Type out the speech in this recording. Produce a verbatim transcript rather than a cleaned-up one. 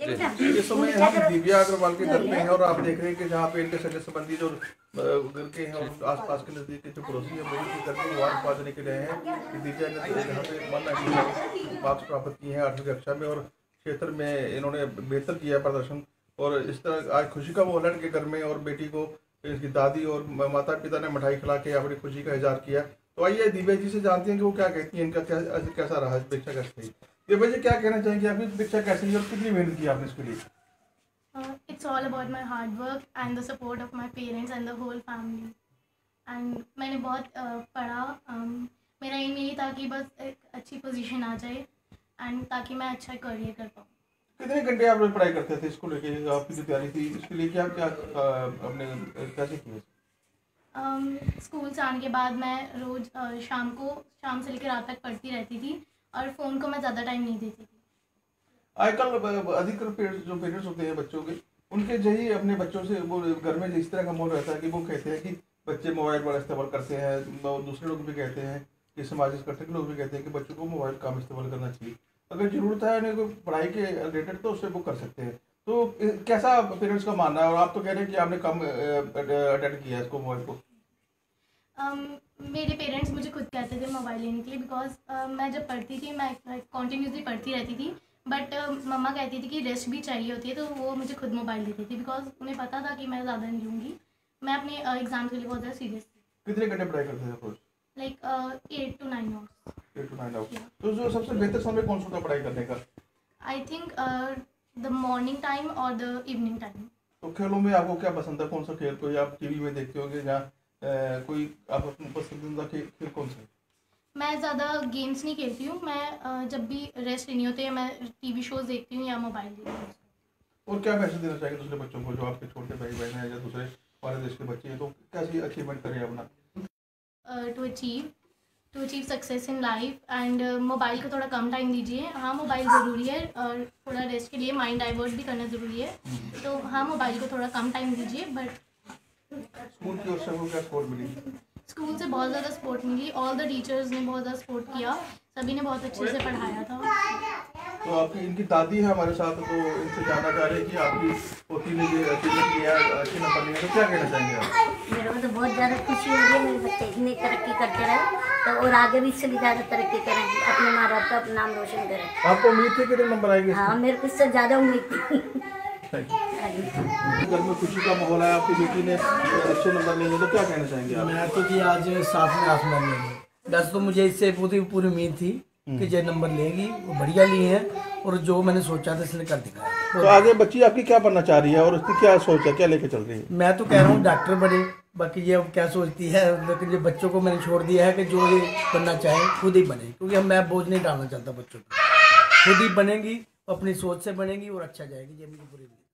इस समय हम दिव्या अग्रवाल के घर पे हैं और आप देख रहे हैं कि जहाँ पे इनके सगे संबंधी जो घर के हैं और आसपास के नजदीक के जो पड़ोसी हैं वही के घर में वार बांधने के रहे हैं कि दिव्या ने यहाँ पे मन मार्क्स प्राप्त किए हैं आठवीं कक्षा में और क्षेत्र में इन्होंने बेहतर किया है प्रदर्शन। और इस तरह आज खुशी का माहौल है इनके घर में और बेटी को इसकी दादी और माता पिता ने मिठाई खिला के अपनी खुशी का इजहार किया। तो आइए दिव्या जी से जानते हैं कि वो क्या कहती हैं, इनका क्या कैसा रहा परीक्षा कैसे थी। दिव्या जी क्या कहना चाहेंगे, आपकी परीक्षा कैसी है और कितनी मेहनत की आपने इसके लिए? It's all about my hard work and the support of my parents and the whole family and मैंने बहुत uh, पढ़ा। um, मेरा एम यही था कि बस एक अच्छी पोजीशन आ जाए एंड ताकि मैं अच्छा करियर कर पाऊँ। कितने घंटे आप लोग पढ़ाई करते थे इसको लेके, आपकी जो तैयारी थी इसके लिए क्या क्या आपने कैसे किया? स्कूल से आने के बाद मैं रोज़ uh, शाम को शाम से लेकर रात तक पढ़ती रहती थी और फ़ोन को मैं ज़्यादा टाइम नहीं देती थी। आजकल अधिकतर पेरेंट्स जो पेरेंट्स होते हैं बच्चों के, उनके यही अपने बच्चों से वो घर में इस तरह का माहौल रहता है कि वो कहते हैं कि बच्चे मोबाइल बड़ा इस्तेमाल करते हैं। दूसरे लोग भी कहते हैं कि समाज स्कट्ठे के लोग भी कहते हैं कि बच्चों को मोबाइल कम इस्तेमाल करना चाहिए, अगर ज़रूरत है उन्हें कोई पढ़ाई के रिलेटेड तो उससे वो कर सकते हैं। तो कैसा पेरेंट्स का मानना है? और आप तो कह रहे हैं कि आपने कम अटेंड किया है इसको मोबाइल को। um, मेरे पेरेंट्स मुझे खुद कहते थे मोबाइल लेने के लिए बिकॉज uh, मैं जब पढ़ती थी मैं कॉन्टीन्यूसली पढ़ती रहती थी बट uh, मम्मा कहती थी कि रेस्ट भी चाहिए होती है तो वो मुझे खुद मोबाइल देती थी बिकॉज उन्हें पता था कि मैं ज़्यादा नहीं लूँगी। मैं अपने एग्जाम uh, के लिए बहुत ज़्यादा सीरियस थी। कितने घंटे पढ़ाई करते थे रोज? Like eight to nine hours. Eight to nine hours. तो जो सबसे बेहतर समय कौन सा था पढ़ाई करने का? I think the morning time और द इवनिंग टाइम। तो खेलों में आपको क्या पसंद है, कौन सा खेल कोई आप टीवी में देखते होंगे जहाँ Uh, कोई आप अपना पसंदीदा खेल खेल कौन सा है? मैं ज़्यादा गेम्स नहीं खेलती हूँ। मैं uh, जब भी रेस्ट नहीं होती है मैं टीवी शोज देखती हूँ या मोबाइल देखती हूँ। और क्या मैसेज देना चाहिए दूसरे बच्चों को जो आपके छोटे भाई बहन हैं या दूसरे हमारे देश के बच्चे हैं, तो कैसी अचीवमेंट करें अपना to achieve to achieve success in life and mobile को थोड़ा कम टाइम दीजिए। हाँ मोबाइल ज़रूरी है और थोड़ा रेस्ट के लिए माइंड डाइवर्ट भी करना ज़रूरी है, तो हाँ मोबाइल को थोड़ा कम टाइम दीजिए। बट स्कूल की ओर से वो क्या सपोर्ट मिली? स्कूल से बहुत ज़्यादा सपोर्ट मिली। ऑल द टीचर्स ने बहुत ज़्यादा सपोर्ट किया, सभी ने बहुत अच्छे से पढ़ाया था। तो आपकी इनकी दादी है हमारे साथ, तो इनसे जानना चाह रहे हैं कि आपकी पोती ने ये अचीवमेंट किया, अच्छे नंबर लिए, तो क्या कहना चाहेंगे आप? मेरे को तो बहुत ज़्यादा खुशी हो रही है, मेरे बच्चे इतनी तरक्की करते रहे तो और आगे भी इससे भी ज़्यादा तरक्की करें, अपने माँ बाप का अपना नाम रोशन करें। आपको उम्मीद थी कितने नंबर आएंगे? हाँ मेरे को इससे ज़्यादा उम्मीद थी। घर में खुशी का माहौल है, आपकी बेटी ने अच्छे नंबर लिए, तो क्या कहना चाहेंगे आप? मैं तो कि आज सातवें आसमान में हूँ। वैसे तो मुझे इससे पूरी पूरी उम्मीद थी कि जो नंबर लेगी वो बढ़िया लिए हैं और जो मैंने सोचा था इसने कर दिखाया। तो आगे बच्ची आपकी क्या बनना चाह रही है और उसकी क्या सोच है, क्या लेके चल रही है? मैं तो कह रहा हूँ डॉक्टर बने, बाकी ये क्या सोचती है, लेकिन ये बच्चों को मैंने छोड़ दिया है कि जो ये बनना चाहे खुद ही बने, क्योंकि हम मैं बोझ नहीं डालना चाहता बच्चों को। खुद ही बनेगी, अपनी सोच से बनेगी और अच्छा जाएगी, ये मुझे पूरी